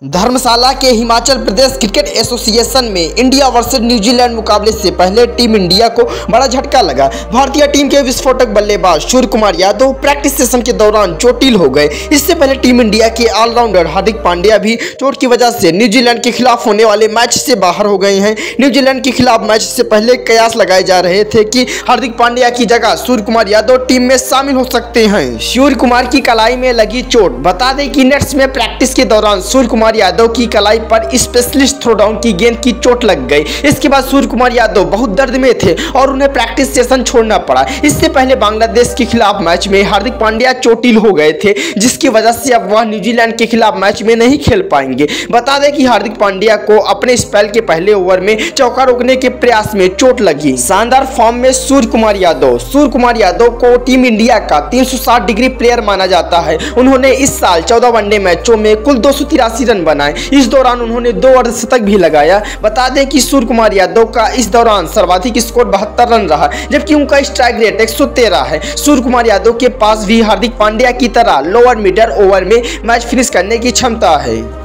धर्मशाला के Himachal Pradesh cricket association में India versus New Zealand मुकाबले से पहले टीम इंडिया को बड़ा झटका लगा। भारतीय टीम के विस्फोटक बल्लेबाज सूर्य कुमार यादव प्रैक्टिस सेशन के दौरान चोटिल हो गए। इससे पहले टीम इंडिया के ऑलराउंडर हार्दिक पांड्या भी चोट की वजह से न्यूजीलैंड के खिलाफ होने वाले मैच से बाहर हो गए हैं। न्यूजीलैंड के खिलाफ मैच से पहले कयास लगाए जा रहे थे कि हार्दिक पांड्या की जगह सूर्य कुमार यादव टीम में शामिल हो सकते हैं। सूर्य कुमार की कलाई में लगी चोट। बता दें कि नेट्स में प्रैक्टिस के दौरान सूर्य कुमार यादव की कलाई पर स्पेशलिस्ट थ्रोडाउन की गेंद की चोट लग गई। इसके बाद सूर्य कुमार यादव बहुत दर्द में थे और उन्हें प्रैक्टिस सेशन छोड़ना पड़ा। इससे पहले बांग्लादेश के खिलाफ मैच में हार्दिक पांड्या चोटिल हो गए थे, जिसकी वजह से अब वह न्यूजीलैंड के खिलाफ मैच में नहीं खेल पाएंगे। बता दें कि हार्दिक पांड्या को अपने स्पेल के पहले ओवर में चौका रोकने के प्रयास में चोट लगी। शानदार फॉर्म में सूर्य कुमार यादव को टीम इंडिया का 360 डिग्री प्लेयर माना जाता है। उन्होंने इस साल 14 वनडे मैचों में कुल 283 रन बनाए। इस दौरान उन्होंने 2 अर्धशतक भी लगाया। बता दें कि सूर्य कुमार यादव का इस दौरान सर्वाधिक स्कोर 72 रन रहा, जबकि उनका स्ट्राइक रेट 113 है। सूर्य कुमार यादव के पास भी हार्दिक पांड्या की तरह लोअर मिडल ओवर में मैच फिनिश करने की क्षमता है।